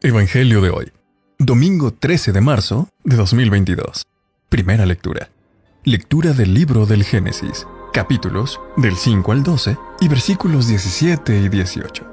Evangelio de hoy, domingo 13 de marzo de 2022. Primera lectura. Lectura del libro del Génesis, capítulos del 5 al 12 y versículos 17 y 18.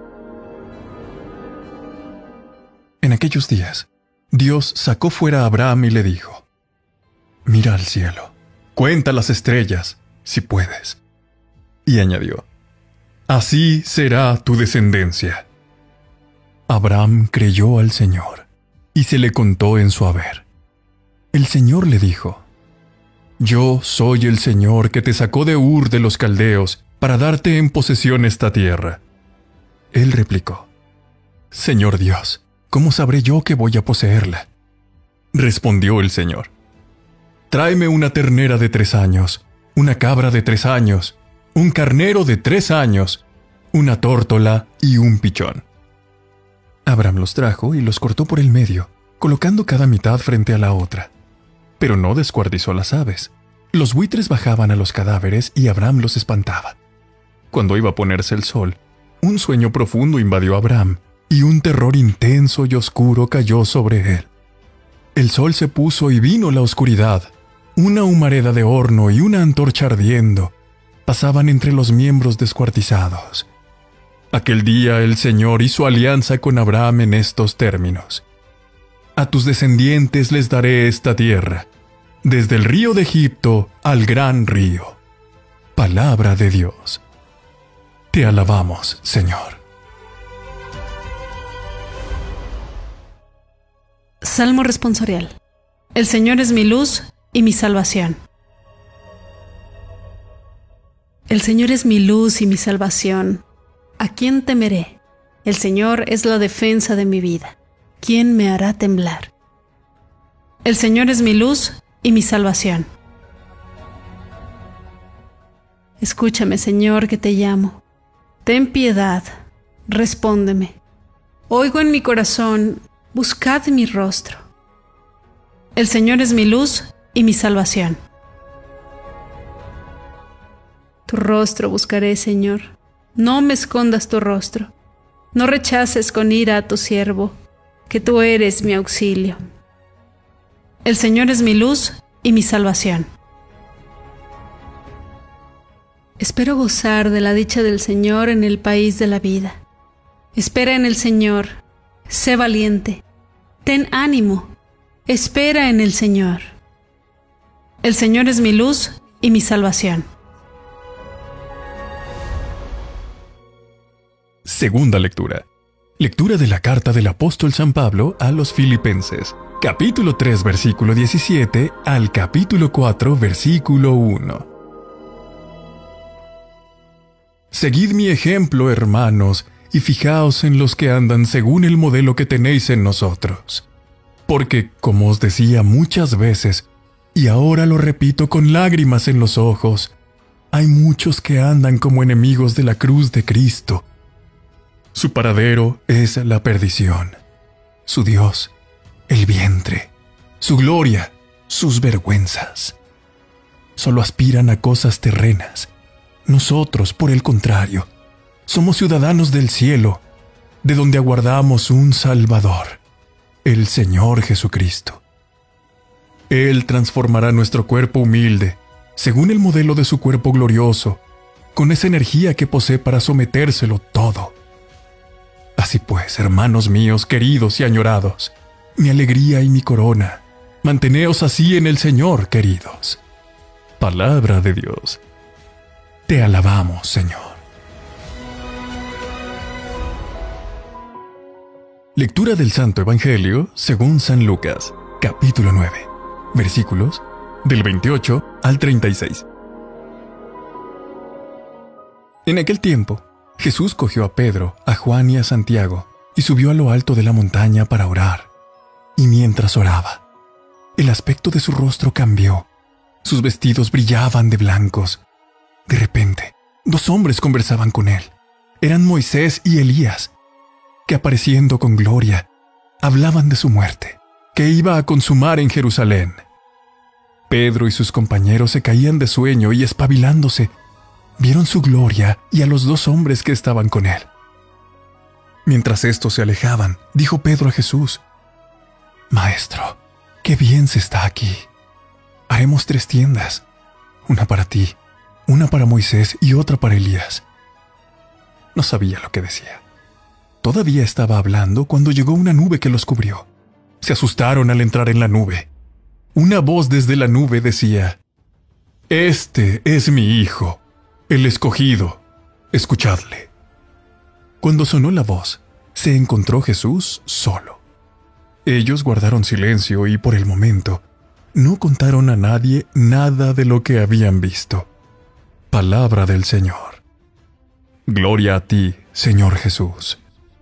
En aquellos días, Dios sacó fuera a Abraham y le dijo: «Mira al cielo, cuenta las estrellas, si puedes». Y añadió: «Así será tu descendencia». Abraham creyó al Señor, y se le contó en su haber. El Señor le dijo: «Yo soy el Señor que te sacó de Ur de los Caldeos para darte en posesión esta tierra». Él replicó: «Señor Dios, ¿cómo sabré yo que voy a poseerla?». Respondió el Señor: «Tráeme una ternera de 3 años, una cabra de 3 años, un carnero de 3 años, una tórtola y un pichón». Abraham los trajo y los cortó por el medio, colocando cada mitad frente a la otra. Pero no descuartizó las aves. Los buitres bajaban a los cadáveres y Abraham los espantaba. Cuando iba a ponerse el sol, un sueño profundo invadió a Abraham, y un terror intenso y oscuro cayó sobre él. El sol se puso y vino la oscuridad. Una humareda de horno y una antorcha ardiendo pasaban entre los miembros descuartizados. Aquel día el Señor hizo alianza con Abraham en estos términos: «A tus descendientes les daré esta tierra, desde el río de Egipto al gran río». Palabra de Dios. Te alabamos, Señor. Salmo responsorial. El Señor es mi luz y mi salvación. El Señor es mi luz y mi salvación. ¿A quién temeré? El Señor es la defensa de mi vida. ¿Quién me hará temblar? El Señor es mi luz y mi salvación. Escúchame, Señor, que te llamo. Ten piedad, respóndeme. Oigo en mi corazón: buscad mi rostro. El Señor es mi luz y mi salvación. Tu rostro buscaré, Señor. No me escondas tu rostro. No rechaces con ira a tu siervo, que tú eres mi auxilio. El Señor es mi luz y mi salvación. Espero gozar de la dicha del Señor en el país de la vida. Espera en el Señor, sé valiente, ten ánimo, espera en el Señor. El Señor es mi luz y mi salvación. Segunda lectura. Lectura de la carta del apóstol San Pablo a los Filipenses, capítulo 3, versículo 17 al capítulo 4, versículo 1. Seguid mi ejemplo, hermanos, y fijaos en los que andan según el modelo que tenéis en nosotros. Porque, como os decía muchas veces, y ahora lo repito con lágrimas en los ojos, hay muchos que andan como enemigos de la cruz de Cristo. Su paradero es la perdición, su Dios, el vientre, su gloria, sus vergüenzas. Solo aspiran a cosas terrenas. Nosotros, por el contrario, somos ciudadanos del cielo, de donde aguardamos un Salvador, el Señor Jesucristo. Él transformará nuestro cuerpo humilde, según el modelo de su cuerpo glorioso, con esa energía que posee para sometérselo todo. Así pues, hermanos míos queridos y añorados, mi alegría y mi corona, manteneos así en el Señor, queridos. Palabra de Dios. Te alabamos, Señor. Lectura del Santo Evangelio según San Lucas, capítulo 9, versículos del 28 al 36. En aquel tiempo, Jesús cogió a Pedro, a Juan y a Santiago, y subió a lo alto de la montaña para orar. Y mientras oraba, el aspecto de su rostro cambió. Sus vestidos brillaban de blancos. De repente, 2 hombres conversaban con él. Eran Moisés y Elías, que apareciendo con gloria, hablaban de su muerte, que iba a consumar en Jerusalén. Pedro y sus compañeros se caían de sueño y, espabilándose, vieron su gloria y a los 2 hombres que estaban con él. Mientras estos se alejaban, dijo Pedro a Jesús: Maestro, qué bien se está aquí. Haremos 3 tiendas, una para ti, una para Moisés y otra para Elías. No sabía lo que decía. Todavía estaba hablando cuando llegó una nube que los cubrió. Se asustaron al entrar en la nube. Una voz desde la nube decía: Este es mi Hijo, el escogido, escuchadle. Cuando sonó la voz, se encontró Jesús solo. Ellos guardaron silencio y por el momento no contaron a nadie nada de lo que habían visto. Palabra del Señor. Gloria a ti, Señor Jesús.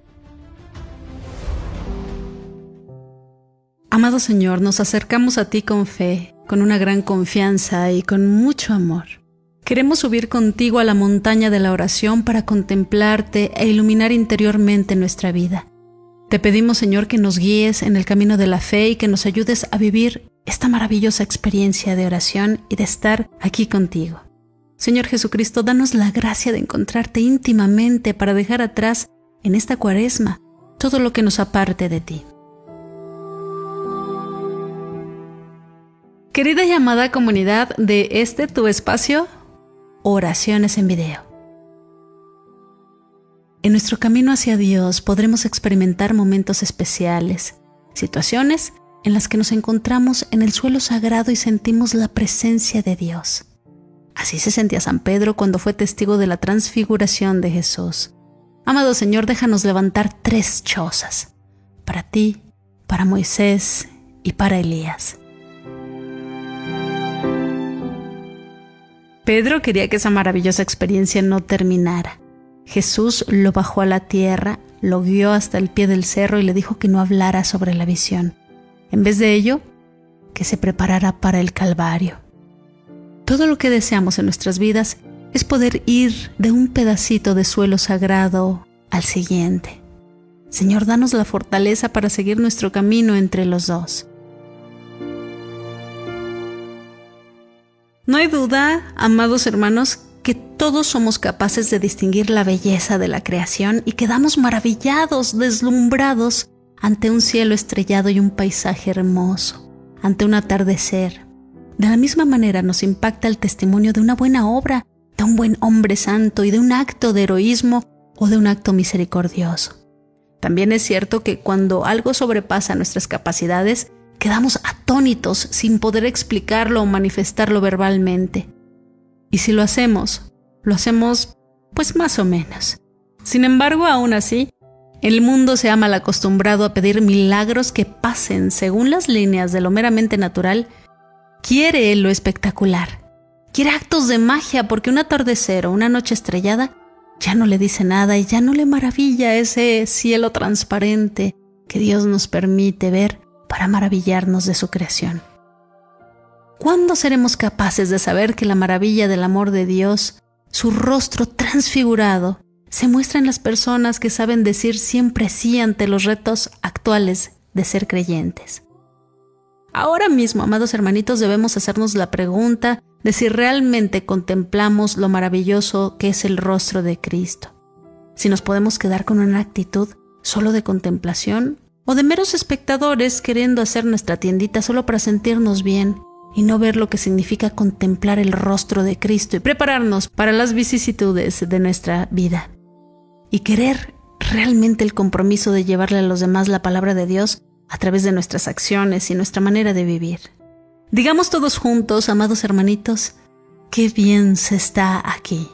Amado Señor, nos acercamos a ti con fe, con una gran confianza y con mucho amor. Queremos subir contigo a la montaña de la oración para contemplarte e iluminar interiormente nuestra vida. Te pedimos, Señor, que nos guíes en el camino de la fe y que nos ayudes a vivir esta maravillosa experiencia de oración y de estar aquí contigo. Señor Jesucristo, danos la gracia de encontrarte íntimamente para dejar atrás en esta Cuaresma todo lo que nos aparte de ti. Querida y amada comunidad de tu espacio, Oraciones en Video. En nuestro camino hacia Dios podremos experimentar momentos especiales, situaciones en las que nos encontramos en el suelo sagrado y sentimos la presencia de Dios. Así se sentía San Pedro cuando fue testigo de la transfiguración de Jesús. Amado Señor, déjanos levantar 3 chozas, para ti, para Moisés y para Elías. Pedro quería que esa maravillosa experiencia no terminara. Jesús lo bajó a la tierra, lo guió hasta el pie del cerro y le dijo que no hablara sobre la visión. En vez de ello, que se preparara para el Calvario. Todo lo que deseamos en nuestras vidas es poder ir de un pedacito de suelo sagrado al siguiente. Señor, danos la fortaleza para seguir nuestro camino entre los dos. No hay duda, amados hermanos, que todos somos capaces de distinguir la belleza de la creación y quedamos maravillados, deslumbrados ante un cielo estrellado y un paisaje hermoso, ante un atardecer. De la misma manera nos impacta el testimonio de una buena obra, de un buen hombre santo y de un acto de heroísmo o de un acto misericordioso. También es cierto que cuando algo sobrepasa nuestras capacidades, quedamos atónitos sin poder explicarlo o manifestarlo verbalmente. Y si lo hacemos pues más o menos. Sin embargo, aún así, el mundo se ha mal acostumbrado a pedir milagros que pasen según las líneas de lo meramente natural. Quiere lo espectacular. Quiere actos de magia porque un atardecer o una noche estrellada ya no le dice nada y ya no le maravilla ese cielo transparente que Dios nos permite ver para maravillarnos de su creación. ¿Cuándo seremos capaces de saber que la maravilla del amor de Dios, su rostro transfigurado, se muestra en las personas que saben decir siempre sí ante los retos actuales de ser creyentes? Ahora mismo, amados hermanitos, debemos hacernos la pregunta de si realmente contemplamos lo maravilloso que es el rostro de Cristo. Si nos podemos quedar con una actitud solo de contemplación o de meros espectadores queriendo hacer nuestra tiendita solo para sentirnos bien y no ver lo que significa contemplar el rostro de Cristo y prepararnos para las vicisitudes de nuestra vida. Y querer realmente el compromiso de llevarle a los demás la palabra de Dios a través de nuestras acciones y nuestra manera de vivir. Digamos todos juntos, amados hermanitos, qué bien se está aquí.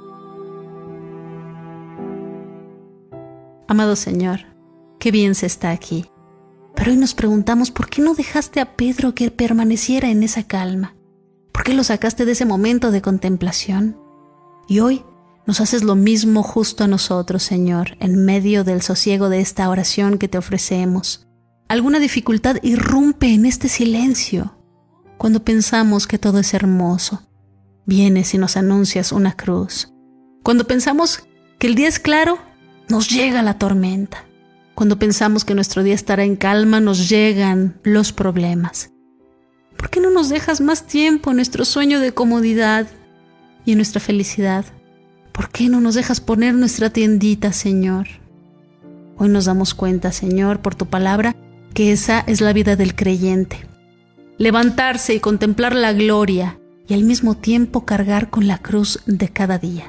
Amado Señor, qué bien se está aquí. Pero hoy nos preguntamos, ¿por qué no dejaste a Pedro que permaneciera en esa calma? ¿Por qué lo sacaste de ese momento de contemplación? Y hoy nos haces lo mismo justo a nosotros, Señor, en medio del sosiego de esta oración que te ofrecemos. Alguna dificultad irrumpe en este silencio. Cuando pensamos que todo es hermoso, vienes y nos anuncias una cruz. Cuando pensamos que el día es claro, nos llega la tormenta. Cuando pensamos que nuestro día estará en calma, nos llegan los problemas. ¿Por qué no nos dejas más tiempo en nuestro sueño de comodidad y en nuestra felicidad? ¿Por qué no nos dejas poner nuestra tiendita, Señor? Hoy nos damos cuenta, Señor, por tu palabra, que esa es la vida del creyente. Levantarse y contemplar la gloria y al mismo tiempo cargar con la cruz de cada día.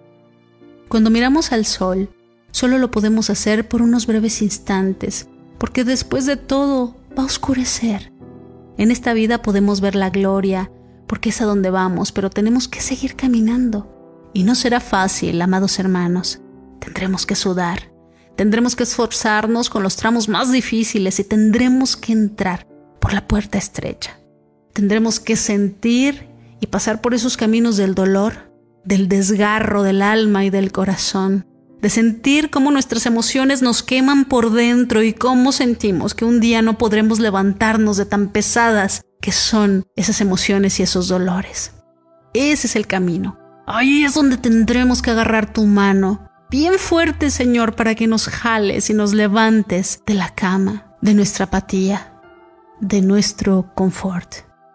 Cuando miramos al sol, solo lo podemos hacer por unos breves instantes, porque después de todo va a oscurecer. En esta vida podemos ver la gloria, porque es a donde vamos, pero tenemos que seguir caminando. Y no será fácil, amados hermanos. Tendremos que sudar, tendremos que esforzarnos con los tramos más difíciles y tendremos que entrar por la puerta estrecha. Tendremos que sentir y pasar por esos caminos del dolor, del desgarro del alma y del corazón, de sentir cómo nuestras emociones nos queman por dentro y cómo sentimos que un día no podremos levantarnos de tan pesadas que son esas emociones y esos dolores. Ese es el camino. Ahí es donde tendremos que agarrar tu mano, bien fuerte, Señor, para que nos jales y nos levantes de la cama, de nuestra apatía, de nuestro confort.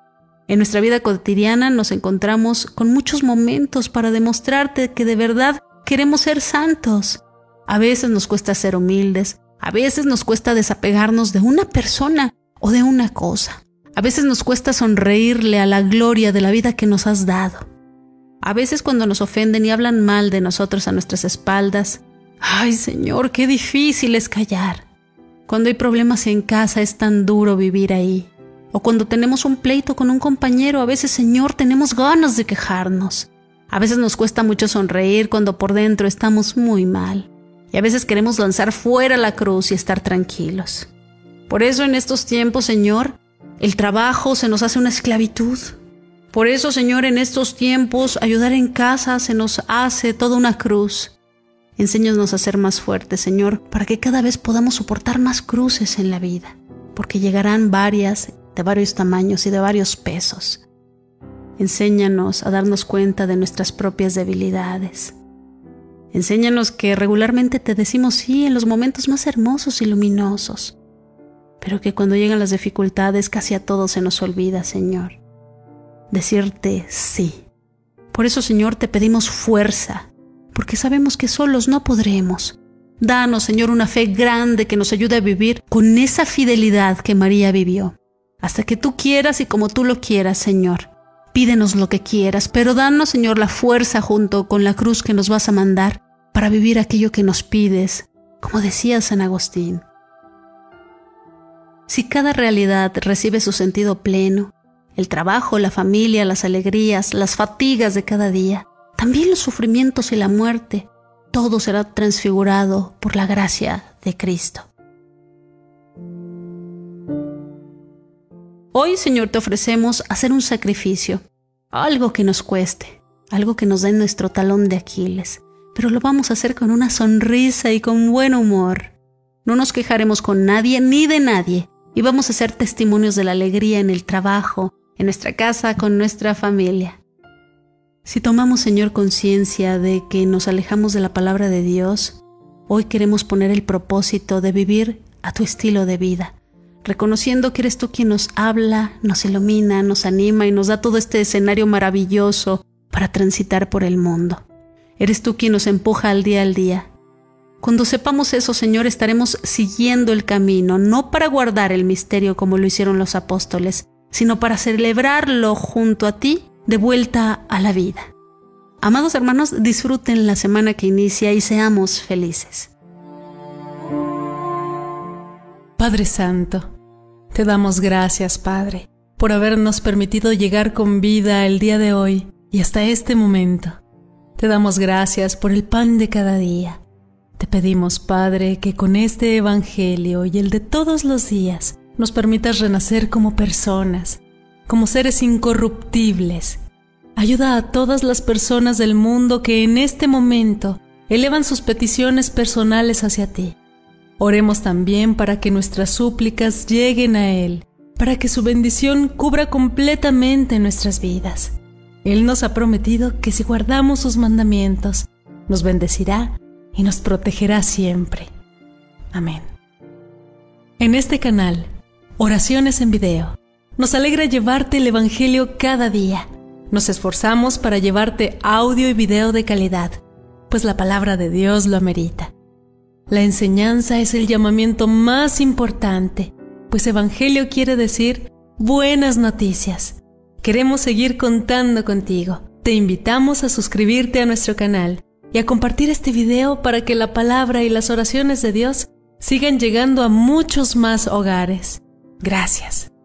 En nuestra vida cotidiana nos encontramos con muchos momentos para demostrarte que de verdad queremos ser santos. A veces nos cuesta ser humildes, a veces nos cuesta desapegarnos de una persona o de una cosa. A veces nos cuesta sonreírle a la gloria de la vida que nos has dado. A veces cuando nos ofenden y hablan mal de nosotros a nuestras espaldas, ¡ay, Señor, qué difícil es callar! Cuando hay problemas en casa es tan duro vivir ahí. O cuando tenemos un pleito con un compañero, a veces, Señor, tenemos ganas de quejarnos. A veces nos cuesta mucho sonreír cuando por dentro estamos muy mal. Y a veces queremos lanzar fuera la cruz y estar tranquilos. Por eso en estos tiempos, Señor, el trabajo se nos hace una esclavitud. Por eso, Señor, en estos tiempos, ayudar en casa se nos hace toda una cruz. Enséñanos a ser más fuertes, Señor, para que cada vez podamos soportar más cruces en la vida, porque llegarán varias, de varios tamaños y de varios pesos. Enséñanos a darnos cuenta de nuestras propias debilidades. Enséñanos que regularmente te decimos sí en los momentos más hermosos y luminosos, pero que cuando llegan las dificultades casi a todos se nos olvida, Señor, decirte sí. Por eso, Señor, te pedimos fuerza, porque sabemos que solos no podremos. Danos, Señor, una fe grande que nos ayude a vivir con esa fidelidad que María vivió. Hasta que tú quieras y como tú lo quieras, Señor. Pídenos lo que quieras, pero danos, Señor, la fuerza junto con la cruz que nos vas a mandar para vivir aquello que nos pides, como decía San Agustín. Si cada realidad recibe su sentido pleno, el trabajo, la familia, las alegrías, las fatigas de cada día, también los sufrimientos y la muerte, todo será transfigurado por la gracia de Cristo. Hoy, Señor, te ofrecemos hacer un sacrificio, algo que nos cueste, algo que nos dé nuestro talón de Aquiles, pero lo vamos a hacer con una sonrisa y con buen humor. No nos quejaremos con nadie ni de nadie y vamos a ser testimonios de la alegría en el trabajo, en nuestra casa, con nuestra familia. Si tomamos, Señor, conciencia de que nos alejamos de la palabra de Dios, hoy queremos poner el propósito de vivir a tu estilo de vida, reconociendo que eres tú quien nos habla, nos ilumina, nos anima y nos da todo este escenario maravilloso para transitar por el mundo. Eres tú quien nos empuja al día. Cuando sepamos eso, Señor, estaremos siguiendo el camino, no para guardar el misterio como lo hicieron los apóstoles, sino para celebrarlo junto a ti de vuelta a la vida. Amados hermanos, disfruten la semana que inicia y seamos felices. Padre Santo, te damos gracias, Padre, por habernos permitido llegar con vida el día de hoy y hasta este momento. Te damos gracias por el pan de cada día. Te pedimos, Padre, que con este Evangelio y el de todos los días nos permitas renacer como personas, como seres incorruptibles. Ayuda a todas las personas del mundo que en este momento elevan sus peticiones personales hacia ti. Oremos también para que nuestras súplicas lleguen a Él, para que su bendición cubra completamente nuestras vidas. Él nos ha prometido que si guardamos sus mandamientos, nos bendecirá y nos protegerá siempre. Amén. En este canal, Oraciones en Video, nos alegra llevarte el Evangelio cada día. Nos esforzamos para llevarte audio y video de calidad, pues la palabra de Dios lo amerita. La enseñanza es el llamamiento más importante, pues evangelio quiere decir buenas noticias. Queremos seguir contando contigo. Te invitamos a suscribirte a nuestro canal y a compartir este video para que la palabra y las oraciones de Dios sigan llegando a muchos más hogares. Gracias.